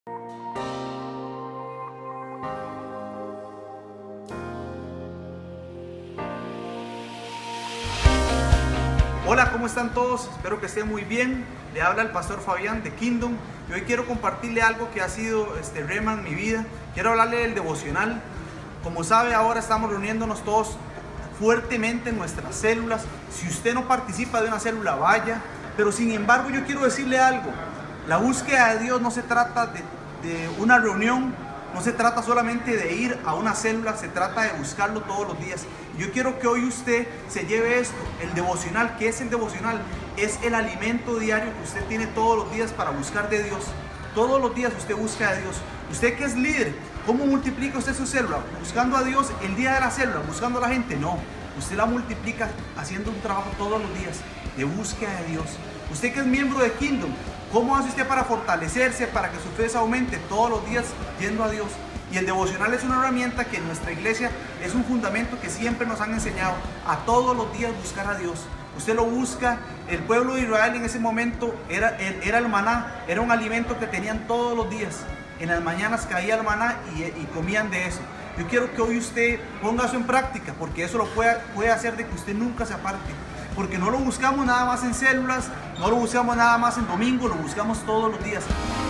Hola, ¿cómo están todos? Espero que estén muy bien. Le habla el pastor Fabián de Kingdom y hoy quiero compartirle algo que ha sido rema en mi vida. Quiero hablarle del devocional. Como sabe, ahora estamos reuniéndonos todos fuertemente en nuestras células. Si usted no participa de una célula, vaya. Pero sin embargo, yo quiero decirle algo. La búsqueda de Dios no se trata de una reunión. No se trata solamente de ir a una célula, se trata de buscarlo todos los días. Yo quiero que hoy usted se lleve esto, el devocional. ¿Qué es el devocional? Es el alimento diario que usted tiene todos los días para buscar de Dios. Todos los días usted busca a Dios. Usted que es líder, ¿cómo multiplica usted su célula? ¿Buscando a Dios el día de la célula? ¿Buscando a la gente? No. Usted la multiplica haciendo un trabajo todos los días de búsqueda de Dios. Usted que es miembro de Kingdom, ¿cómo hace usted para fortalecerse, para que su fe se aumente todos los días yendo a Dios? Y el devocional es una herramienta que en nuestra iglesia es un fundamento que siempre nos han enseñado a todos los días buscar a Dios. Usted lo busca. El pueblo de Israel en ese momento era el maná, era un alimento que tenían todos los días. En las mañanas caía el maná y comían de eso. Yo quiero que hoy usted ponga eso en práctica, porque eso lo puede hacer de que usted nunca se aparte. Porque no lo buscamos nada más en células, no lo buscamos nada más en domingo, lo buscamos todos los días.